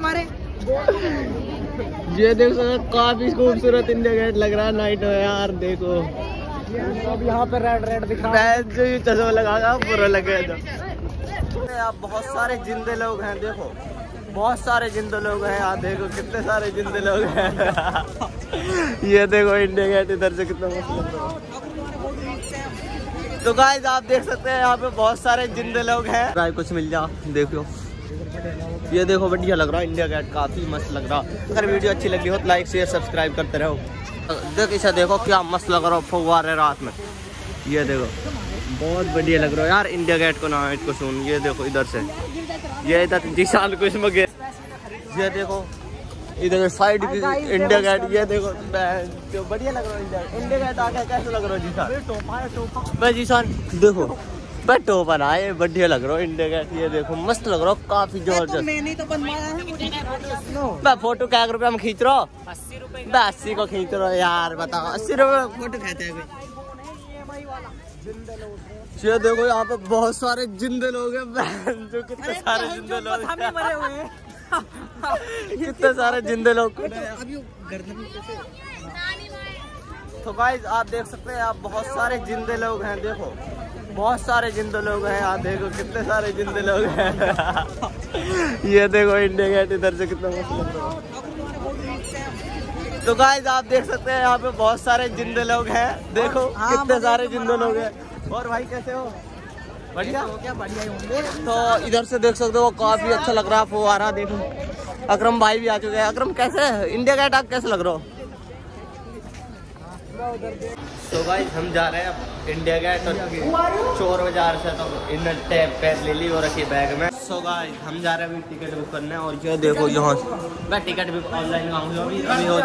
हमारे। ये देखो काफी खूबसूरत इंडिया गेट लग रहा है नाइट में यार। देखो अब यहाँ पे रेड रेड दिख रहा है। जो चश्मा लगा पूरा लगे। आप बहुत सारे जिंदे लोग हैं, देखो बहुत सारे जिंदे लोग हैं यहाँ। देखो कितने सारे जिंदे लोग हैं। ये देखो इंडिया गेट इधर से कितना मस्त लग रहा है। तो गाइस आप देख सकते हैं यहाँ पे बहुत सारे जिंदे लोग हैं। गाइस कुछ मिल जा देखो। ये देखो बढ़िया लग रहा है इंडिया गेट, काफी मस्त लग रहा। अगर वीडियो अच्छी लगी हो तो लाइक शेयर सब्सक्राइब करते रहो। देख इसे देखो क्या मस्त लग रहा है फव्वारे रात में। ये देखो बहुत बढ़िया लग रहा है यार इंडिया गेट को नाइट को सुन। ये देखो इधर से ये इधर जिसान को इसमें ये देखो इधर साइड की इंडिया गेट। ये देखो जो बढ़िया लग रहा है इंडिया गेट आके कैसे लग रहा है जिसान। भाई जिसान देखो भाई टोपा ना ये बढ़िया लग रहा है इंडिया गेट। ये देखो मस्त लग रहा है काफी जबरदस्त। मैंने तो बनवाया है। फोटो क्या रुपया में खींच रहा हो? 80 रुपए। 80 को खींच रहा हो यार, बताओ 80 रुपए फोटो कहते हैं। ये देखो यहाँ पे बहुत सारे जिंदे लोग हैं। जो कितने सारे जिंदे लोग मरे हुए हैं। कितने सारे जिंदे लोग। तो गाइस आप देख सकते हैं आप बहुत सारे जिंदे लोग हैं। देखो बहुत सारे जिंदे लोग हैं यहाँ। देखो कितने सारे जिंदे लोग हैं। ये देखो इंडिया गेट इधर से कितना मस्त लग रहा है। तो गाइस आप देख सकते हैं यहाँ पे बहुत सारे जिंदे लोग हैं। देखो कितने सारे जिंदे लोग हैं। और भाई कैसे हो? बढ़िया हो क्या? बढ़िया ही होंगे। तो इधर से देख सकते हो काफी अच्छा लग रहा है फुवारा। देखो अकरम भाई भी आ चुके हैं। अकरम कैसे है इंडिया गेट आप कैसे लग रहा हो? तो गाइस हम जा रहे हैं अब इंडिया गेट और चोर बाजार से। तो इन टैब पैर ले ली और रखी बैग में। सो गाइस हम जा रहे हैं अभी टिकट बुक करने। और ये देखो यहाँ मैं टिकट भी ऑनलाइन आऊँगा अभी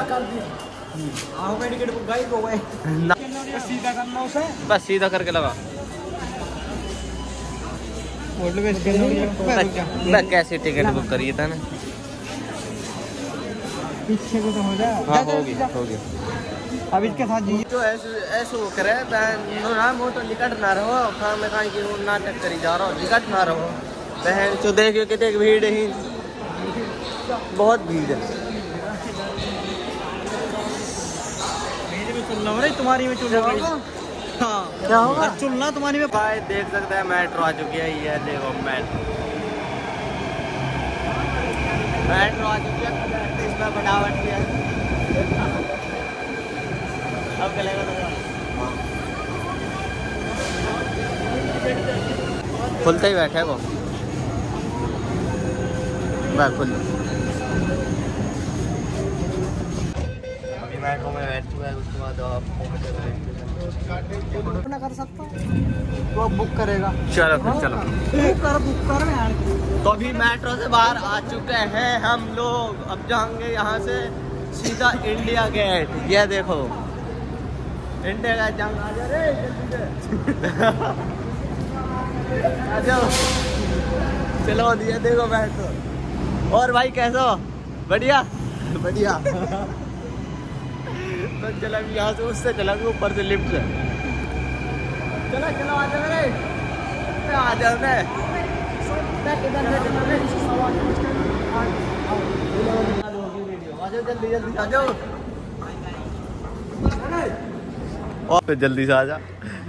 टिकट बुक गाइस हो गए। सीधा करना उसे बस सीधा करके लगा। मैं कैसे टिकट बुक करी था ना पीछे को तो हो जाए। हाँ होगी होगी। अब इसके साथ तो ऐसे वो करे बहन वो तो निकट ना रहो। खान में कहा कि नाटक करी जा रहा हो निकट ना रहो बहन। तो देखिए कितने भीड़ ही बहुत भीड़ है। तुम्हारी में चुन हाँ क्या होगा चुनना तुम्हारी में। भाई देख सकते हैं मेट्रो आ चुकी है। ये देखो मेट्रो आ चुकी है। इसमें बनावट की है। अब चलेगा खुलते ही बैठे वो खुल। अभी मेट्रो में बैठ चुका है। उसके बाद अपना कर सकता वो बुक करेगा। चलो फिर चलो बुक कर यार। तो अभी मेट्रो से बाहर आ चुके हैं हम लोग। अब जाएंगे यहाँ से सीधा इंडिया गेट। ये देखो इंडिया गेट जाएंगे। आ जाओ चलो दिया देखो मेट्रो। और भाई कैसा हो? बढ़िया बढ़िया। तो चला यहाँ से उससे चला ऊपर से लिफ्ट से। चलो चलो आ जाओ मेरे आ जाओ मैं जल्दी जल्दी आ जाओ और जल्दी से आ जा।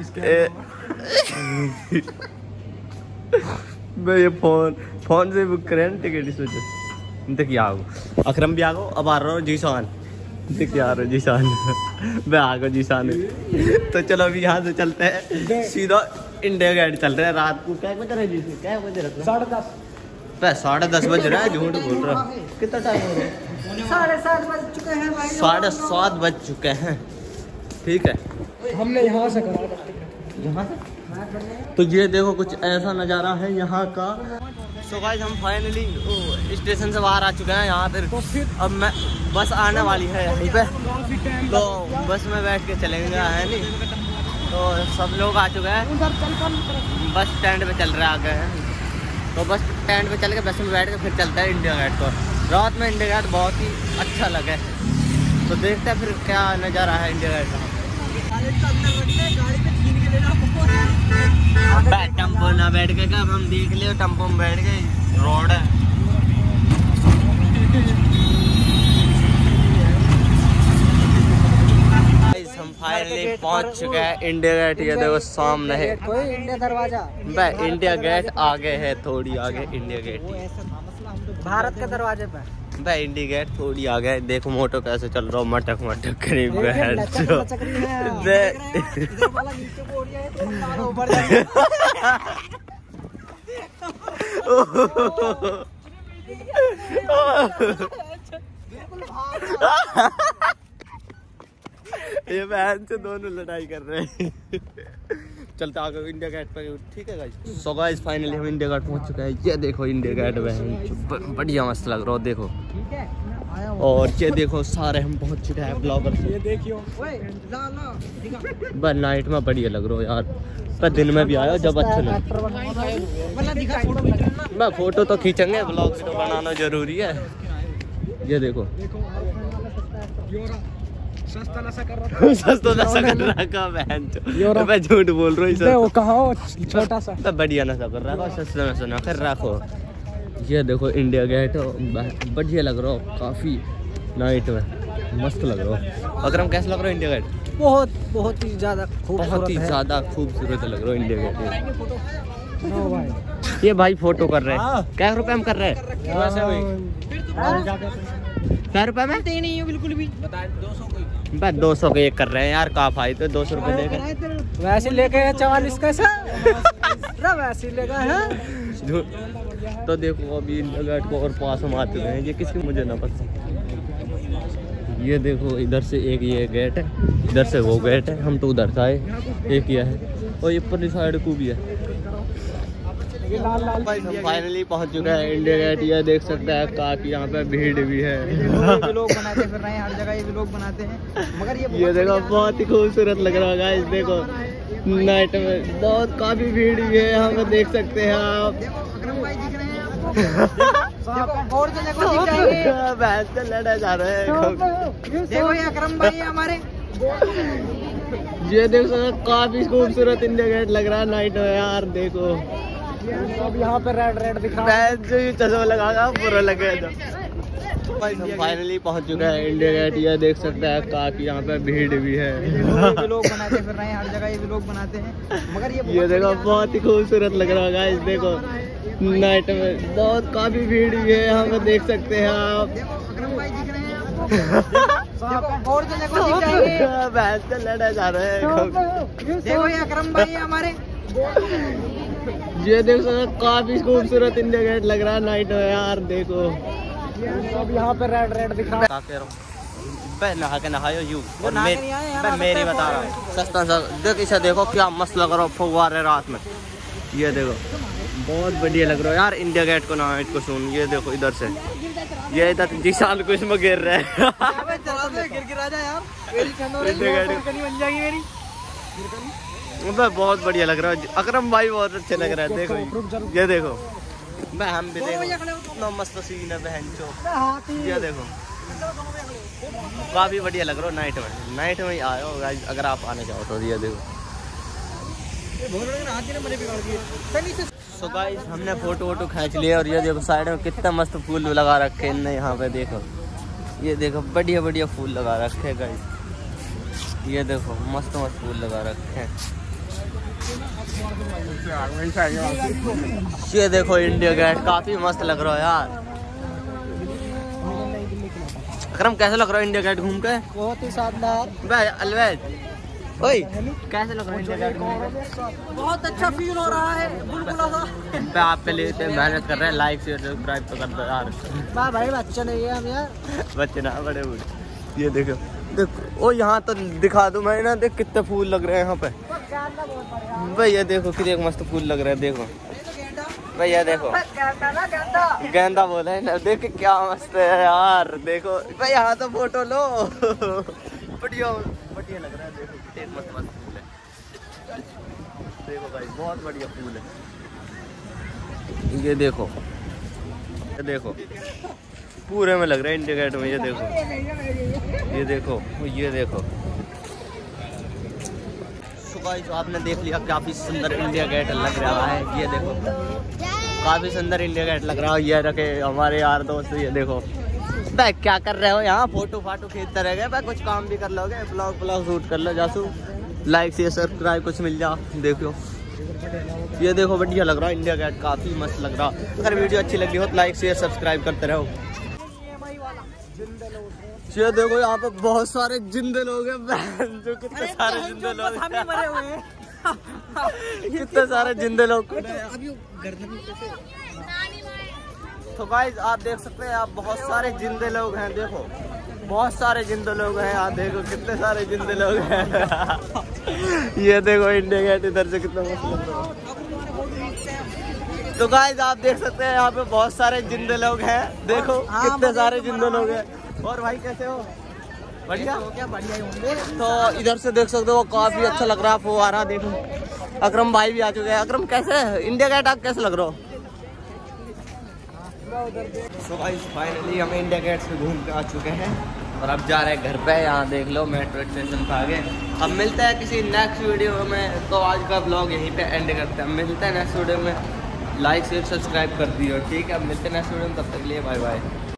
मैं ये फोन से बुक करें टिकट इस वजह। देखिए आओ अकरम भी आ गो। अब आ रहा हूँ जीशान। देखिए आ रहा हूँ जीशान। मैं आ गया जीशान। तो चलो अभी यहाँ से चलते हैं सीधा इंडिया गेट चल रहे हैं। रात को क्या बज रहा है? क्या बज रहा है? 10:30। 10:30 बज रहा है। झूठ बोल रहा हूँ। कितना टाइम हो रहा है? 7:30 बज चुके हैं भाई। 7:30 बज चुके हैं। ठीक है हमने यहाँ से करा यहाँ से। तो ये देखो कुछ ऐसा नज़ारा है यहाँ का। सो गाइस हम फाइनली स्टेशन से बाहर आ चुके हैं। यहाँ पर अब मैं बस आने वाली है यहीं पे। तो बस में बैठ के चलेंगे है नहीं। तो सब लोग आ चुके हैं। बस स्टैंड पे चल रहे आ गए हैं। तो बस स्टैंड पे चल के बस में बैठ के फिर चलता है इंडिया गेट को। रात में इंडिया गेट बहुत ही अच्छा लगे। तो देखते हैं फिर क्या नज़ारा है इंडिया गेट का। टेम्पो ना बैठ के कब हम देख लियो। टेम्पो में बैठ गए रोड है। पहुंच चुके हैं इंडिया गेट। ये देखो सामने है कोई इंडिया दरवाजा। भाई इंडिया गेट आगे है, थोड़ी आगे इंडिया गेट। भारत के दरवाजे पे भाई इंडिया गेट थोड़ी आगे है। देखो मोटो कैसे चल रहा हूँ, मटक मटक करीब ये बहन से दोनों लड़ाई कर रहे हैं। चलते आगे इंडिया गेट पे, ठीक है गाइस। सो गाइस फाइनली हम इंडिया गेट पहुंच चुके हैं। ये देखो इंडिया गेट बहन बढ़िया मस्त लग रहा है, देखो। और ये देखो सारे हम पहुंच चुके हैं ब्लॉगर। ये देखियो बस नाइट में बढ़िया लग रहा हो यार, पर दिन में भी आया जब अच्छा लगे। मैं फोटो तो खींचेंगे, ब्लॉग तो बनाना जरूरी है। ये देखो सस्ता नशा कर रहा बहन चो, मैं झूठ बोल रहा हूँ। कहाँ छोटा सा बढ़िया नशा कर रहा है, सस्ता नशा ना कर रखो। ये देखो इंडिया गेट बढ़िया लग रहा हो, काफी नाइट में मस्त लग रहा हो। अकरम कैसा लग रहा है इंडिया गेट? बहुत ही ज्यादा खूबसूरत लग रहा है इंडिया गेट। ये भाई फोटो कर रहे हैं, क्या रुपए में कर रहे हैं? क्या रुपए में? नहीं है बिल्कुल भी। बस 200 के एक कर रहे हैं यार, का फाई तो 200 रुपए देकर वैसे लेके 44 कैसा वैसे लेगा है। तो देखो अभी इंडिया गेट को और पास हम आ चुके हैं। ये किसकी मुझे ना पता। ये देखो इधर से एक ये गेट है, इधर से वो गेट है। हम तो उधर से आए, एक ये है और ये ऊपर साइड को भी है। फाइनली पहुंच चुके हैं इंडिया गेट। ये देख सकते हैं काफी यहाँ पे भीड़ भी है। ये लोग बनाते फिर रहे हैं हर जगह, ये लोग बनाते हैं मगर ये देखो बहुत ही खूबसूरत लग रहा है गाइस। देखो नाइट में बहुत काफी भीड़ भी है यहाँ पे, देख सकते हैं आप। भैंस से लड़ा जा रहे हैं। देखो ये अकरम भाई हमारे। ये देख सकते काफी खूबसूरत इंडिया गेट लग रहा है नाइट में यार। देखो अब यहाँ पे रेड दिख रहा है, जो चश्मा लगा पूरा लगे। फाइनली पहुंच चुके हैं इंडिया गेट। ये देख सकते हैं काफी यहाँ पे भीड़ भी है। ये लोग बनाते फिर रहे हैं हर जगह, ये लोग बनाते हैं मगर ये देखो बहुत ही खूबसूरत लग रहा है गाइस। देखो नाइट में बहुत काफी भीड़ भी है यहाँ पे, देख सकते हैं आप। भैंस से लड़ा जा रहे हैं। देखो ये अकरम भाई हमारे। ये देख सकते काफी खूबसूरत इंडिया गेट लग रहा है नाइट में यार। देखो अब यहाँ पे रेड दिख रहा है। नहा के नहायो यू और मेरी बता रहा हूँ सस्ता सा। देख इसे देखो क्या मस्त लग रहा है फव्वारे रात में। ये देखो बहुत बढ़िया लग रहा है यार इंडिया गेट को नाइट को सुन। ये देखो इधर से ये इधर जिसान को इसमें गिर रहा है। बहुत बढ़िया लग रहा है अकरम भाई, बहुत अच्छे लग रहा है। देखो ये देखो हम भी देखो इतना मस्त सीन है बहन चो। ये देखो काफी बढ़िया लग रहा है नाइट में ही आए हो गाइस, अगर आप आने चाहो तो। ये देखो सो गाइस हमने फोटो खींच लिया और ये देखो साइड में कितना मस्त फूल लगा रखे हैं इनने यहाँ पे। देखो ये देखो बढ़िया फूल लगा रखे हैं गाइस। ये देखो मस्त फूल लगा रखे हैं। ये देखो इंडिया गेट काफी मस्त लग रहा है यार। अकरम कैसा लग रहा है इंडिया गेट घूम के? बहुत ही शानदार भाई अलवैज ओए कैसे लग रहा है इंडिया गेट घूम के? बहुत अच्छा फील हो रहा है। बुलबुला सा आप पे लिए मेहनत कर रहे हैं, लाइक शेयर सब्सक्राइब तो कर दो यार। भाई बच्चे नहीं है हम यार, बच्चे ना बड़े बूढ़े। ये देखो देखो ओ यहाँ तो दिखा दूं मैं ना, देख कितने फूल लग रहे हैं यहाँ पे। भाई ये देखो कितने मस्त फूल लग रहे हैं। देखो भैया देखो गेंदा बोले है ना, देख क्या मस्त है यार। देखो भाई यहाँ तो फोटो लो। बढ़िया लग रहा है। देखो कितने मस्त फूल है। देखो भाई बहुत बढ़िया फूल है। ये देखो पूरे में लग रहा है इंडिया गेट में। ये देखो गाइस आपने देख लिया काफी सुंदर इंडिया गेट लग रहा है। ये देखो काफी सुंदर इंडिया गेट लग रहा है। ये रखे हमारे यार दोस्त। ये देखो भाई क्या कर रहे हो यहाँ? फोटो खींचते रह गए भाई, कुछ काम भी कर लोगे, ब्लॉग शूट कर लो जासू। लाइक शेयर सब्सक्राइब कुछ मिल जा। देखो ये देखो बढ़िया लग रहा है, इंडिया गेट काफी मस्त लग रहा। अगर वीडियो अच्छी लगी हो तो लाइक शेयर सब्सक्राइब करते रहो। ये देखो यहाँ पे बहुत सारे जिंदे लोग हैं जो कितने सारे जिंदे लोग मरे हुए हैं कितने सारे जिंदे लोग। तो गाइस आप देख सकते हैं, आप बहुत सारे जिंदे लोग हैं। देखो बहुत सारे जिंदे लोग हैं, आप देखो कितने सारे जिंदे लोग हैं ये देखो इंडिया गेट इधर से कितना मस्त लग रहा है। तो गाइस आप देख सकते हैं, यहाँ पे बहुत सारे जिंदे लोग हैं। देखो कितने सारे जिंदे लोग हैं। और भाई कैसे हो? बढ़िया हो क्या? बढ़िया ही होंगे। तो इधर से देख सकते हो काफी अच्छा लग रहा है फुवारा। देखो अकरम भाई भी आ चुके हैं। अकरम कैसे है इंडिया गेट, आप कैसे लग रहा हो? तो गाइस फाइनली हम इंडिया गेट से घूम के आ चुके हैं और अब जा रहे हैं घर पे। यहाँ देख लो मेट्रो स्टेशन पे आगे। अब मिलते हैं किसी नेक्स्ट वीडियो में। तो आज का ब्लॉग यहीं पे एंड करते हैं। मिलते हैं नेक्स्ट वीडियो में। लाइक शेयर सब्सक्राइब कर दियो, ठीक है? अब मिलते हैं नेक्स्ट वीडियो में, तब तक के लिए बाय बाय।